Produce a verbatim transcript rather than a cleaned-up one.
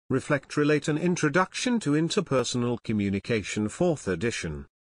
Reflect Relate An Introduction to Interpersonal Communication fourth edition.